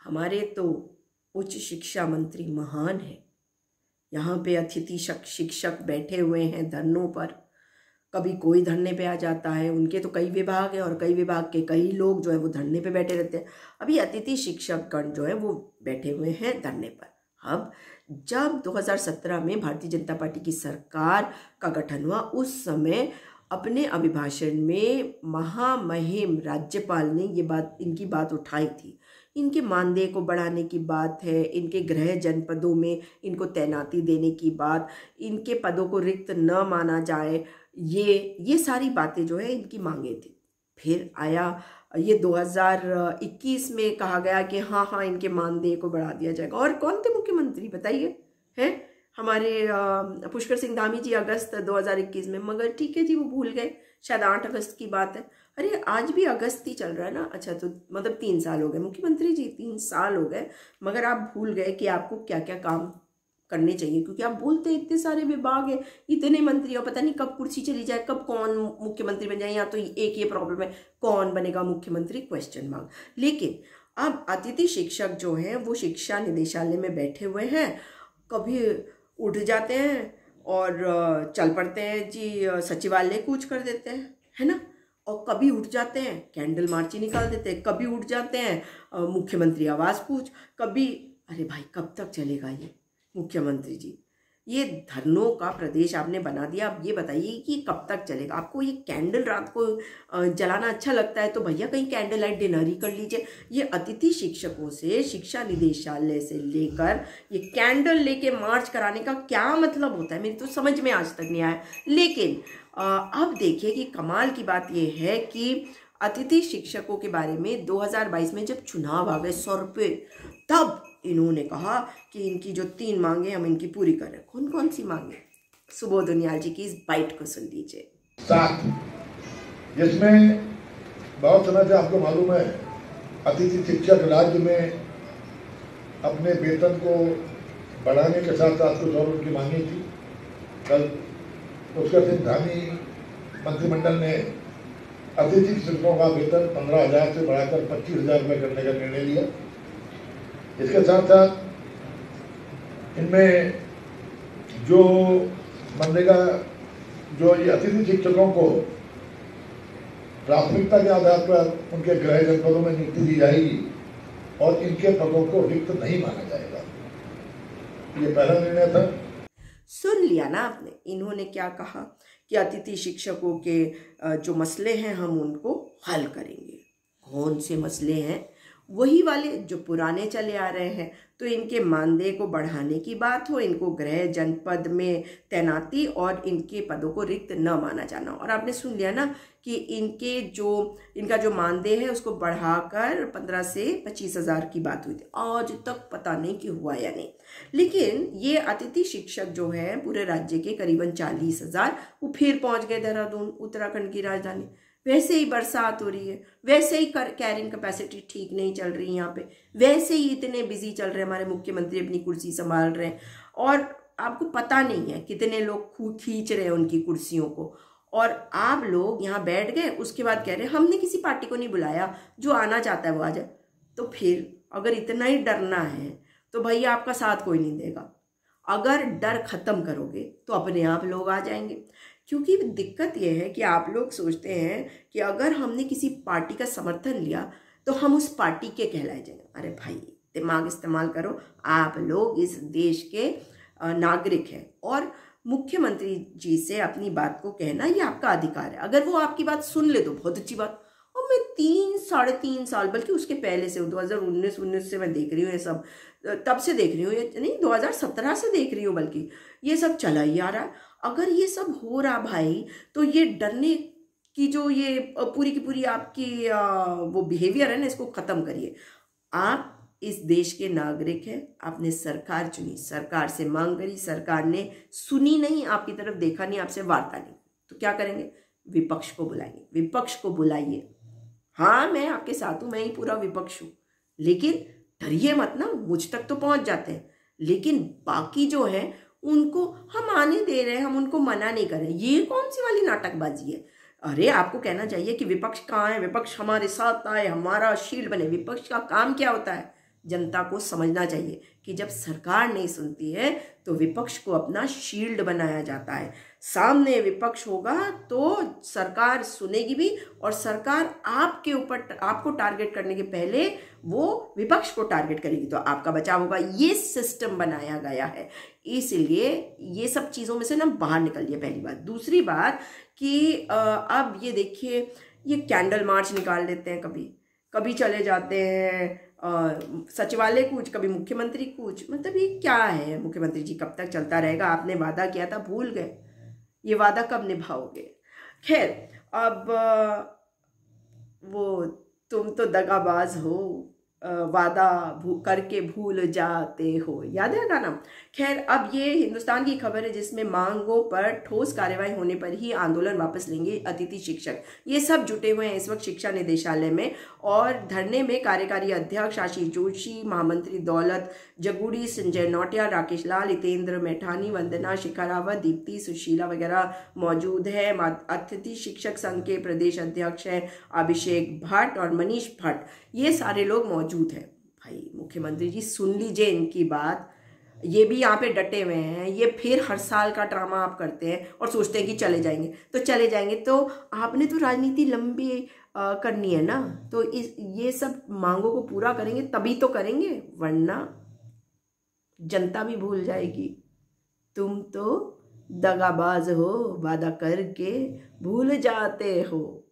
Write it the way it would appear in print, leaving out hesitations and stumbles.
हमारे तो उच्च शिक्षा मंत्री महान है, यहाँ पे अतिथि शिक्षक बैठे हुए हैं धरनों पर। कभी कोई धरने पे आ जाता है, उनके तो कई विभाग हैं और कई विभाग के कई लोग जो है वो धरने पे बैठे रहते हैं। अभी अतिथि शिक्षकगण जो है वो बैठे हुए हैं धरने पर। अब जब 2017 में भारतीय जनता पार्टी की सरकार का गठन हुआ, उस समय अपने अभिभाषण में महामहिम राज्यपाल ने ये बात, इनकी बात उठाई थी। इनके मानदेय को बढ़ाने की बात है, इनके गृह जनपदों में इनको तैनाती देने की बात, इनके पदों को रिक्त न माना जाए, ये सारी बातें जो है इनकी मांगे थी। फिर आया ये 2021 में कहा गया कि हाँ इनके मानदेय को बढ़ा दिया जाएगा। और कौन थे मुख्यमंत्री बताइए? हैं हमारे पुष्कर सिंह धामी जी अगस्त 2021 में, मगर ठीक है जी वो भूल गए, शायद 8 अगस्त की बात है। अरे आज भी अगस्त ही चल रहा है ना। अच्छा तो मतलब 3 साल हो गए मुख्यमंत्री जी, 3 साल हो गए, मगर आप भूल गए कि आपको क्या क्या काम करने चाहिए, क्योंकि आप बोलते हैं इतने सारे विभाग हैं, इतने मंत्री, और पता नहीं कब कुर्सी चली जाए, कब कौन मुख्यमंत्री बन जाए। या तो एक ये प्रॉब्लम है, कौन बनेगा मुख्यमंत्री, क्वेश्चन मार्क। लेकिन अब अतिथि शिक्षक जो हैं वो शिक्षा निदेशालय में बैठे हुए हैं, कभी उठ जाते हैं और चल पड़ते हैं जी सचिवालय कूच कर देते हैं, है ना। और कभी उठ जाते हैं कैंडल मार्च निकाल देते हैं, कभी उठ जाते हैं मुख्यमंत्री आवास कूच, कभी। अरे भाई कब तक चलेगा ये मुख्यमंत्री जी? ये धरनों का प्रदेश आपने बना दिया। अब ये बताइए कि कब तक चलेगा? आपको ये कैंडल रात को जलाना अच्छा लगता है तो भैया कहीं कैंडल लाइट डिनर ही कर लीजिए। ये अतिथि शिक्षकों से, शिक्षा निदेशालय से लेकर ये कैंडल लेके मार्च कराने का क्या मतलब होता है, मेरी तो समझ में आज तक नहीं आया। लेकिन अब देखिए कि कमाल की बात ये है कि अतिथि शिक्षकों के बारे में 2022 में जब चुनाव आ गए 100 रुपये, तब इन्होंने कहा कि इनकी जो 3 मांगे हम इनकी पूरी करें। कौन कौन सी मांगे? सुबोध उनियाल जी की इस बाइट को सुन लीजिए। 7, जिसमें बहुत समय से आपको मालूम है अतिथि शिक्षक राज्य में अपने वेतन को बढ़ाने के साथ साथ कुछ और उनकी मांगी थी। कल पुष्कर सिंह धामी मंत्रिमंडल ने अतिथि शिक्षकों का वेतन 15,000 से बढ़ाकर 25,000 रुपये करने का निर्णय लिया। इसके साथ साथ इनमें जो मनरेगा, जो ये अतिथि शिक्षकों को प्राथमिकता के आधार पर उनके गृह जनपदों में नियुक्ति दी जाएगी और इनके पदों को रिक्त नहीं माना जाएगा। ये पहला निर्णय था। सुन लिया ना आपने, इन्होंने क्या कहा कि अतिथि शिक्षकों के जो मसले हैं हम उनको हल करेंगे। कौन से मसले हैं? वही वाले जो पुराने चले आ रहे हैं। तो इनके मानदेय को बढ़ाने की बात हो, इनको गृह जनपद में तैनाती और इनके पदों को रिक्त न माना जाना। और आपने सुन लिया ना कि इनका जो मानदेय है उसको बढ़ाकर 15 से 25,000 की बात हुई थी। आज तक पता नहीं कि हुआ या नहीं। लेकिन ये अतिथि शिक्षक जो है पूरे राज्य के करीबन 40,000, वो फिर पहुंच गए देहरादून, उत्तराखंड की राजधानी। वैसे ही बरसात हो रही है, वैसे ही कैरिंग कैपेसिटी ठीक नहीं चल रही यहाँ पे, वैसे ही इतने बिजी चल रहे हैं हमारे मुख्यमंत्री, अपनी कुर्सी संभाल रहे हैं और आपको पता नहीं है कितने लोग खींच रहे हैं उनकी कुर्सियों को। और आप लोग यहाँ बैठ गए, उसके बाद कह रहे हैं हमने किसी पार्टी को नहीं बुलाया, जो आना चाहता है वो आ जाए। तो फिर अगर इतना ही डरना है तो भैया आपका साथ कोई नहीं देगा। अगर डर खत्म करोगे तो अपने आप लोग आ जाएंगे। क्योंकि दिक्कत यह है कि आप लोग सोचते हैं कि अगर हमने किसी पार्टी का समर्थन लिया तो हम उस पार्टी के कहलाए जाएंगे। अरे भाई दिमाग इस्तेमाल करो, आप लोग इस देश के नागरिक हैं और मुख्यमंत्री जी से अपनी बात को कहना ये आपका अधिकार है। अगर वो आपकी बात सुन ले तो बहुत अच्छी बात। और मैं 3-3.5 साल, बल्कि उसके पहले से 2019 से मैं देख रही हूँ ये सब, तब से देख रही हूँ, ये नहीं 2017 से देख रही हूँ, बल्कि ये सब चला ही आ रहा है। अगर ये सब हो रहा भाई, तो ये डरने की जो ये पूरी की पूरी आपकी वो बिहेवियर है ना, इसको ख़त्म करिए। आप इस देश के नागरिक हैं, आपने सरकार चुनी, सरकार से मांग करी, सरकार ने सुनी नहीं, आपकी तरफ देखा नहीं, आपसे वार्ता नहीं, तो क्या करेंगे? विपक्ष को बुलाएंगे। विपक्ष को बुलाइए। हाँ मैं आपके साथ हूँ, मैं ही पूरा विपक्ष हूँ, लेकिन डरिए मत ना, मुझ तक तो पहुँच जाते हैं। लेकिन बाकी जो है उनको हम आने दे रहे हैं, हम उनको मना नहीं कर रहे। ये कौन सी वाली नाटकबाजी है? अरे आपको कहना चाहिए कि विपक्ष कहाँ है, विपक्ष हमारे साथ आए, हमारा शील्ड बने। विपक्ष का काम क्या होता है? जनता को समझना चाहिए कि जब सरकार नहीं सुनती है तो विपक्ष को अपना शील्ड बनाया जाता है। सामने विपक्ष होगा तो सरकार सुनेगी भी, और सरकार आपके ऊपर आपको टारगेट करने के पहले वो विपक्ष को टारगेट करेगी, तो आपका बचाव होगा। ये सिस्टम बनाया गया है, इसलिए ये सब चीज़ों में से ना बाहर निकलिए, पहली बात। दूसरी बात कि अब ये देखिए, ये कैंडल मार्च निकाल लेते हैं, कभी कभी चले जाते हैं सचिवालय कूच, कभी मुख्यमंत्री कूच। मतलब ये क्या है? मुख्यमंत्री जी कब तक चलता रहेगा? आपने वादा किया था, भूल गए? ये वादा कब निभाओगे? खैर, अब वो तुम तो दगाबाज हो, वादा करके भूल जाते हो, याद है गाना? खैर, अब ये हिंदुस्तान की खबर है जिसमें मांगों पर ठोस कार्रवाई होने पर ही आंदोलन वापस लेंगे अतिथि शिक्षक। ये सब जुटे हुए हैं इस वक्त शिक्षा निदेशालय में, और धरने में कार्यकारी अध्यक्ष आशीष जोशी, महामंत्री दौलत जगूड़ी, संजय नौटियाल, राकेश लाल, हितेंद्र मैठानी, वंदना शेखावत, दीप्ति, सुशीला वगैरह मौजूद है। अतिथि शिक्षक संघ के प्रदेश अध्यक्ष हैं अभिषेक भट्ट और मनीष भट्ट, ये सारे लोग मौजूद हैं। भाई मुख्यमंत्री जी सुन लीजिए इनकी बात, ये भी यहाँ पे डटे हुए हैं। ये फिर हर साल का ड्रामा आप करते हैं और सोचते हैं कि चले जाएंगे तो चले जाएंगे। तो आपने तो राजनीति लंबी करनी है ना, तो ये सब मांगों को पूरा करेंगे तभी तो करेंगे, वरना जनता भी भूल जाएगी। तुम तो दगाबाज हो, वादा करके भूल जाते हो।